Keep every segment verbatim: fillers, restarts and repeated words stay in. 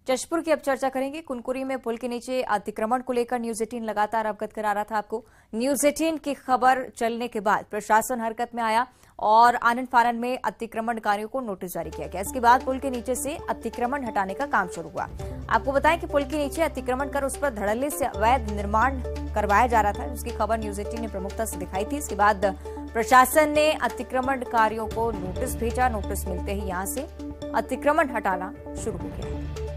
जशपुर की अब चर्चा करेंगे। कुनकुरी में पुल के नीचे अतिक्रमण को लेकर न्यूज एटीन लगातार अवगत करा रहा था आपको। न्यूज एटीन की खबर चलने के बाद प्रशासन हरकत में आया और आनन फानन में अतिक्रमणकारियों को नोटिस जारी किया गया। इसके बाद पुल के नीचे से अतिक्रमण हटाने का काम शुरू हुआ। आपको बताएं कि पुल के नीचे अतिक्रमण कर उस पर धड़ल्ले से अवैध निर्माण करवाया जा रहा था, जिसकी खबर न्यूज एटीन ने प्रमुखता से दिखाई थी। इसके बाद प्रशासन ने अतिक्रमणकारियों को नोटिस भेजा। नोटिस मिलते ही यहां से अतिक्रमण हटाना शुरू हो गया।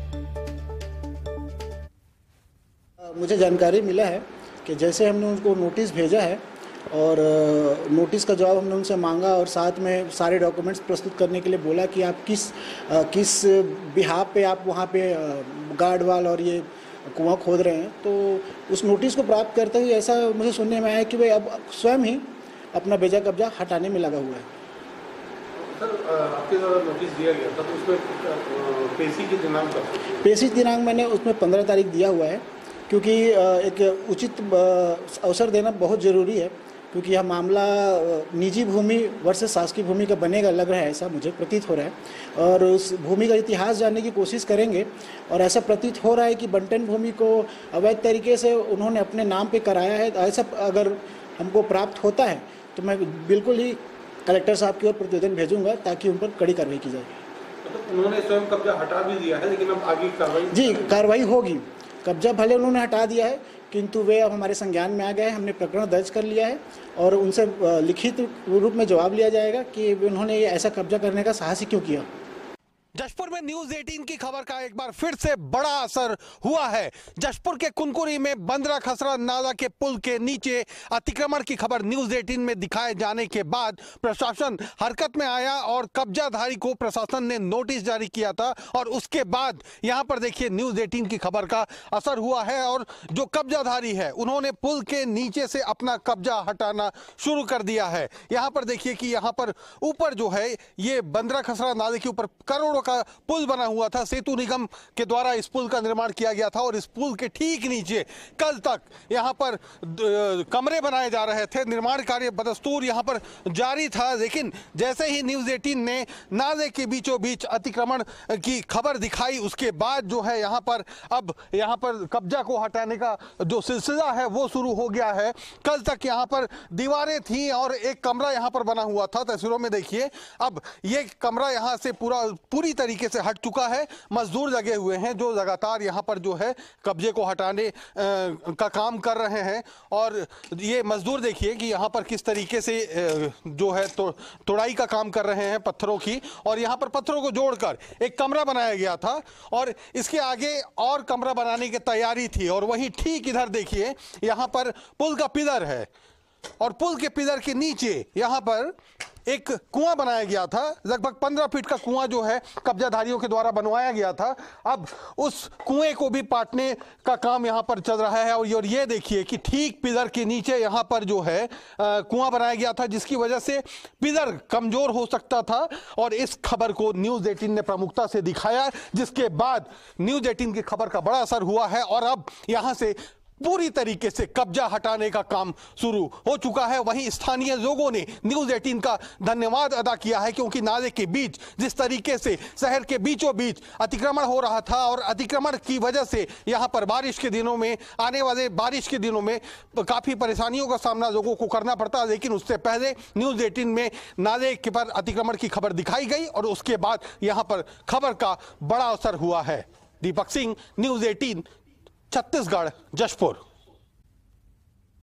मुझे जानकारी मिला है कि जैसे हमने उनको नोटिस भेजा है और नोटिस का जवाब हमने उनसे मांगा और साथ में सारे डॉक्यूमेंट्स प्रस्तुत करने के लिए बोला कि आप किस किस बिहाफ पे आप वहाँ पे गार्ड वाल और ये कुआं खोद रहे हैं। तो उस नोटिस को प्राप्त करते हुए ऐसा मुझे सुनने में आया कि भाई अब स्वयं ही अपना बेजा कब्जा हटाने में लगा हुआ है। सर, आपके द्वारा नोटिस दिया गया था तो उसमें पेशी की दिनांक कब? पेशी दिनांक मैंने उसमें पंद्रह तारीख दिया हुआ है, क्योंकि एक उचित अवसर देना बहुत ज़रूरी है, क्योंकि यह मामला निजी भूमि वर्सेस शासकीय भूमि का बनेगा, लग रहा है, ऐसा मुझे प्रतीत हो रहा है। और उस भूमि का इतिहास जानने की कोशिश करेंगे और ऐसा प्रतीत हो रहा है कि बंटन भूमि को अवैध तरीके से उन्होंने अपने नाम पे कराया है। ऐसा अगर हमको प्राप्त होता है तो मैं बिल्कुल ही कलेक्टर साहब की ओर प्रतिवेदन भेजूंगा ताकि उन पर कड़ी कार्रवाई की जाए। तो उन्होंने स्वयं कब्जा हटा भी दिया है, लेकिन अब आगे कार्रवाई जी कार्रवाई होगी। कब्जा भले उन्होंने हटा दिया है, किंतु वे अब हमारे संज्ञान में आ गए। हमने प्रकरण दर्ज कर लिया है और उनसे लिखित रूप में जवाब लिया जाएगा कि उन्होंने ऐसा कब्जा करने का साहस क्यों किया। जशपुर में न्यूज एटीन की खबर का एक बार फिर से बड़ा असर हुआ है। जशपुर के कुनकुरी में बंदरा खसरा नाला के पुल के नीचे अतिक्रमण की खबर न्यूज एटीन में दिखाए जाने के बाद प्रशासन हरकत में आया और कब्जाधारी को प्रशासन ने नोटिस जारी किया था और उसके बाद यहां पर देखिए न्यूज एटीन की खबर का असर हुआ है और जो कब्जाधारी है उन्होंने पुल के नीचे से अपना कब्जा हटाना शुरू कर दिया है। यहां पर देखिए कि यहां पर ऊपर जो है ये बंदरा खसरा नाले के ऊपर करोड़ों का पुल बना हुआ था। सेतु निगम के द्वारा इस पुल का निर्माण किया गया था और इस पुल के ठीक नीचे कल तक यहां पर कमरे बनाए जा रहे थे। निर्माण कार्य बदस्तूर यहां पर जारी था, लेकिन जैसे ही न्यूज एटीन ने नाले के बीचों बीच अतिक्रमण की खबर दिखाई उसके बाद जो है यहां पर अब यहां पर कब्जा को हटाने का जो सिलसिला है वो शुरू हो गया है। कल तक यहां पर दीवारें थी और एक कमरा यहां पर बना हुआ था। तस्वीरों में देखिए अब ये कमरा यहां से पूरा पूरी तरीके से हट चुका है। मजदूर लगे हुए हैं जो लगातार यहां पर जो है कब्जे को हटाने का काम कर रहे हैं और ये मजदूर देखिए कि यहां पर किस तरीके से जो है तो तोड़ाई का काम कर रहे हैं पत्थरों की और यहां पर पत्थरों को जोड़कर एक कमरा बनाया गया था और इसके आगे और कमरा बनाने की तैयारी थी। और वहीं ठीक इधर देखिए यहां पर पुल का पिलर है और पुल के पिलर के नीचे यहां पर एक कुआं बनाया गया था। लगभग पंद्रह फीट का कुआं जो है कब्जाधारियों के द्वारा बनवाया गया था। अब उस कुएं को भी पाटने का काम यहां पर चल रहा है और ये देखिए कि ठीक पिलर के नीचे यहां पर जो है कुआं बनाया गया था, जिसकी वजह से पिलर कमजोर हो सकता था और इस खबर को न्यूज एटीन ने प्रमुखता से दिखाया, जिसके बाद न्यूज एटीन की खबर का बड़ा असर हुआ है और अब यहां से पूरी तरीके से कब्जा हटाने का काम शुरू हो चुका है। वहीं स्थानीय लोगों ने न्यूज एटीन का धन्यवाद अदा किया है, क्योंकि नाले के बीच जिस तरीके से शहर के बीचों बीच अतिक्रमण हो रहा था और अतिक्रमण की वजह से यहां पर बारिश के दिनों में आने वाले बारिश के दिनों में काफी परेशानियों का सामना लोगों को करना पड़ता, लेकिन उससे पहले न्यूज एटीन में नाले के पर अतिक्रमण की खबर दिखाई गई और उसके बाद यहां पर खबर का बड़ा असर हुआ है। Deepak Singh, news eighteen, Chhattisgarh, Jashpur.